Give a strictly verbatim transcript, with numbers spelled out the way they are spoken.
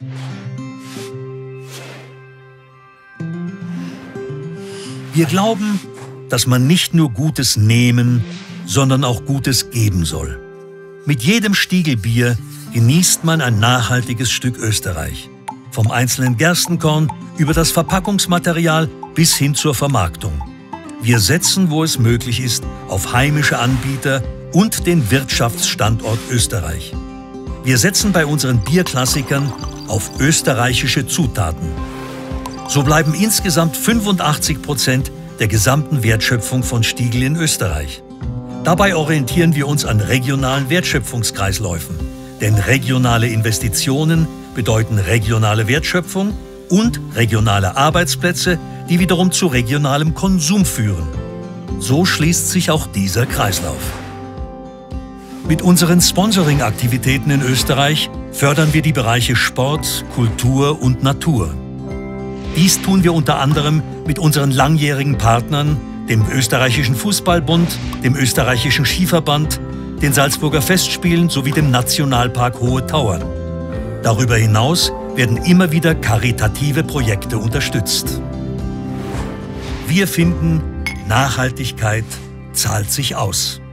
Wir glauben, dass man nicht nur Gutes nehmen, sondern auch Gutes geben soll. Mit jedem Stiegel Bier genießt man ein nachhaltiges Stück Österreich. Vom einzelnen Gerstenkorn über das Verpackungsmaterial bis hin zur Vermarktung. Wir setzen, wo es möglich ist, auf heimische Anbieter und den Wirtschaftsstandort Österreich. Wir setzen bei unseren Bierklassikern auf österreichische Zutaten. So bleiben insgesamt fünfundachtzig Prozent der gesamten Wertschöpfung von Stiegl in Österreich. Dabei orientieren wir uns an regionalen Wertschöpfungskreisläufen. Denn regionale Investitionen bedeuten regionale Wertschöpfung und regionale Arbeitsplätze, die wiederum zu regionalem Konsum führen. So schließt sich auch dieser Kreislauf. Mit unseren Sponsoring-Aktivitäten in Österreich fördern wir die Bereiche Sport, Kultur und Natur. Dies tun wir unter anderem mit unseren langjährigen Partnern, dem Österreichischen Fußballbund, dem Österreichischen Skiverband, den Salzburger Festspielen sowie dem Nationalpark Hohe Tauern. Darüber hinaus werden immer wieder karitative Projekte unterstützt. Wir finden, Nachhaltigkeit zahlt sich aus.